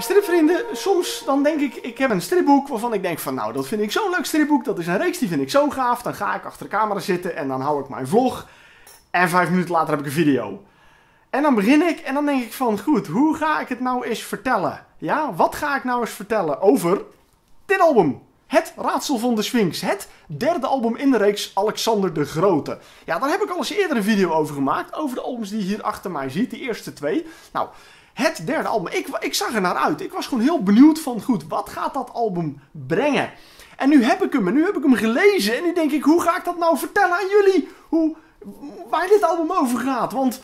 Stripvrienden, soms dan denk ik heb een stripboek waarvan ik denk van nou, dat vind ik zo'n leuk stripboek, dat is een reeks die vind ik zo gaaf. Dan ga ik achter de camera zitten en dan hou ik mijn vlog en 5 minuten later heb ik een video. En dan begin ik en dan denk ik van goed, hoe ga ik het nou eens vertellen? Ja, wat ga ik nou eens vertellen over dit album? Het Raadsel van de Sphinx. Het derde album in de reeks Alexander de Grote. Ja, daar heb ik al eens eerder een video over gemaakt. Over de albums die je hier achter mij ziet. De eerste 2. Nou, het derde album. Ik zag er naar uit. Ik was gewoon heel benieuwd van goed, wat gaat dat album brengen? En nu heb ik hem. En nu heb ik hem gelezen. En nu denk ik, hoe ga ik dat nou vertellen aan jullie? Waar dit album over gaat. Want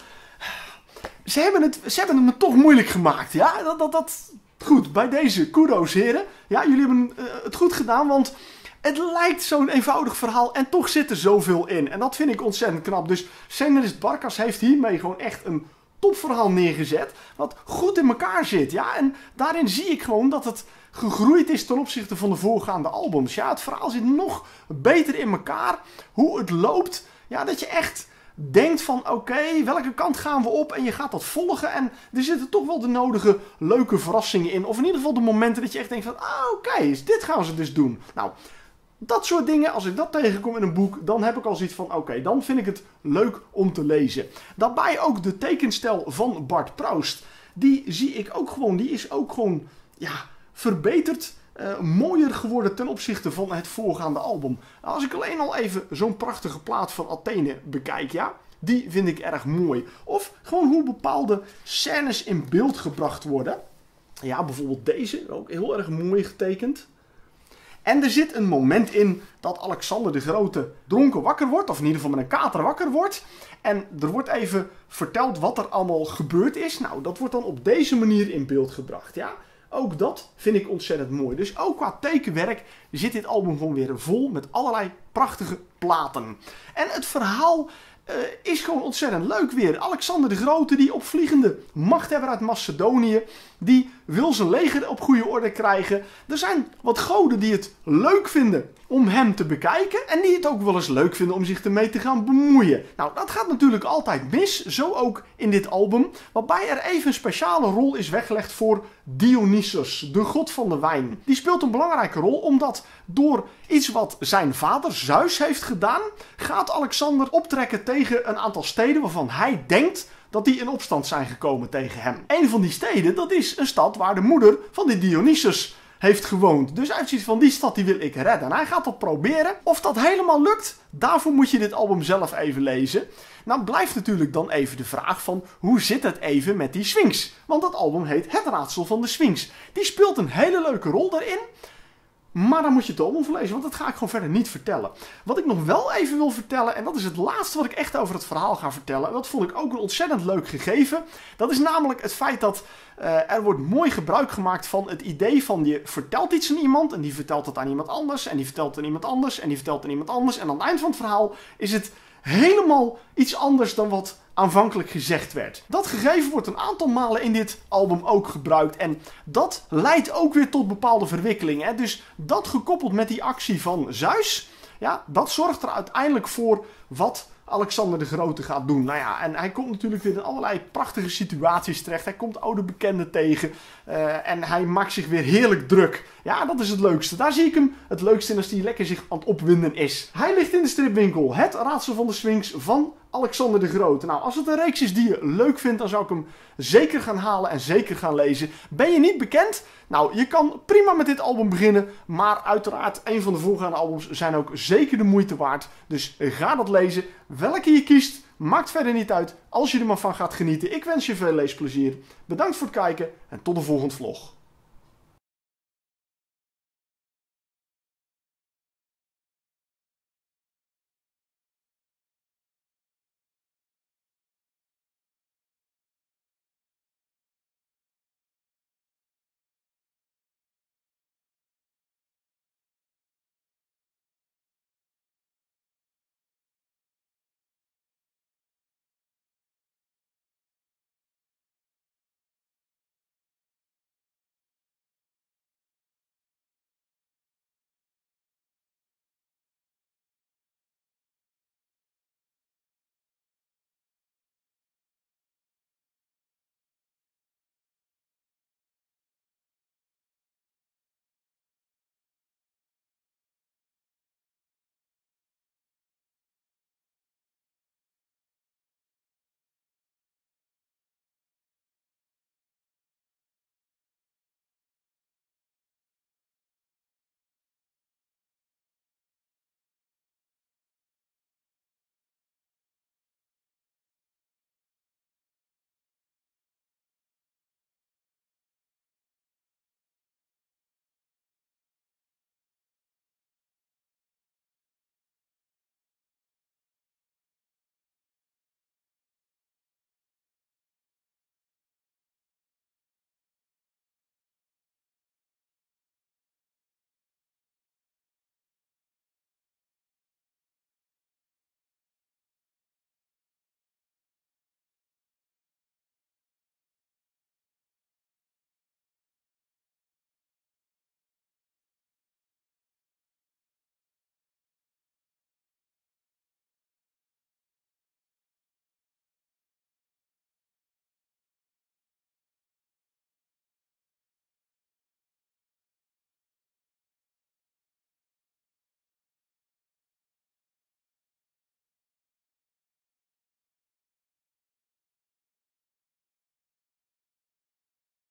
ze hebben het me toch moeilijk gemaakt. Ja, goed, bij deze kudos heren. Ja, jullie hebben het goed gedaan, want het lijkt zo'n eenvoudig verhaal en toch zit er zoveel in. En dat vind ik ontzettend knap. Dus Scenarist Barkas heeft hiermee gewoon echt een topverhaal neergezet, wat goed in elkaar zit. Ja, en daarin zie ik gewoon dat het gegroeid is ten opzichte van de voorgaande albums. Ja, het verhaal zit nog beter in elkaar. Hoe het loopt, ja, dat je echt denkt van oké, welke kant gaan we op? En je gaat dat volgen en er zitten toch wel de nodige leuke verrassingen in. Of in ieder geval de momenten dat je echt denkt van oké, dit gaan ze dus doen. Nou, dat soort dingen, als ik dat tegenkom in een boek, dan heb ik al zoiets van oké, dan vind ik het leuk om te lezen. Daarbij ook de tekenstijl van Bart Proost. Die zie ik ook gewoon, die is ook gewoon ja, verbeterd. Mooier geworden ten opzichte van het voorgaande album. Als ik alleen al even zo'n prachtige plaat van Athene bekijk, ja, die vind ik erg mooi. Of gewoon hoe bepaalde scènes in beeld gebracht worden. Ja, bijvoorbeeld deze, ook heel erg mooi getekend. En er zit een moment in dat Alexander de Grote dronken wakker wordt, of in ieder geval met een kater wakker wordt. En er wordt even verteld wat er allemaal gebeurd is. Nou, dat wordt dan op deze manier in beeld gebracht, ja. Ook dat vind ik ontzettend mooi. Dus ook qua tekenwerk zit dit album gewoon weer vol met allerlei prachtige platen. En het verhaal is gewoon ontzettend leuk weer. Alexander de Grote, die opvliegende machthebber uit Macedonië, die wil zijn leger op goede orde krijgen. Er zijn wat goden die het leuk vinden om hem te bekijken en die het ook wel eens leuk vinden om zich ermee te gaan bemoeien. Nou, dat gaat natuurlijk altijd mis, zo ook in dit album, waarbij er even een speciale rol is weggelegd voor Dionysos, de god van de wijn. Die speelt een belangrijke rol omdat door iets wat zijn vader Zeus heeft gedaan, gaat Alexander optrekken tegen een aantal steden waarvan hij denkt dat die in opstand zijn gekomen tegen hem. Een van die steden, dat is een stad waar de moeder van die Dionysos heeft gewoond. Dus hij heeft zoiets van, die stad die wil ik redden. En hij gaat dat proberen. Of dat helemaal lukt, daarvoor moet je dit album zelf even lezen. Nou blijft natuurlijk dan even de vraag van, hoe zit het even met die Sphinx? Want dat album heet Het Raadsel van de Sphinx. Die speelt een hele leuke rol daarin. Maar dan moet je het album voorlezen, want dat ga ik gewoon verder niet vertellen. Wat ik nog wel even wil vertellen, en dat is het laatste wat ik echt over het verhaal ga vertellen. En dat vond ik ook een ontzettend leuk gegeven. Dat is namelijk het feit dat er wordt mooi gebruik gemaakt van het idee van je vertelt iets aan iemand. En die vertelt het aan iemand anders. En die vertelt het aan iemand anders. En die vertelt het aan iemand anders. En aan het eind van het verhaal is het helemaal iets anders dan wat aanvankelijk gezegd werd. Dat gegeven wordt een aantal malen in dit album ook gebruikt. En dat leidt ook weer tot bepaalde verwikkelingen. Hè? Dus dat gekoppeld met die actie van Zeus, ja, dat zorgt er uiteindelijk voor wat Alexander de Grote gaat doen. Nou ja, en hij komt natuurlijk weer in allerlei prachtige situaties terecht. Hij komt oude bekenden tegen. En hij maakt zich weer heerlijk druk. Ja, dat is het leukste. Daar zie ik hem het leukste in als hij lekker zich aan het opwinden is. Hij ligt in de stripwinkel. Het Raadsel van de Sphinx van Alexander de Grote. Nou, als het een reeks is die je leuk vindt, dan zou ik hem zeker gaan halen en zeker gaan lezen. Ben je niet bekend? Nou, je kan prima met dit album beginnen. Maar uiteraard, een van de voorgaande albums zijn ook zeker de moeite waard. Dus ga dat lezen. Welke je kiest, maakt verder niet uit. Als je er maar van gaat genieten. Ik wens je veel leesplezier. Bedankt voor het kijken en tot de volgende vlog.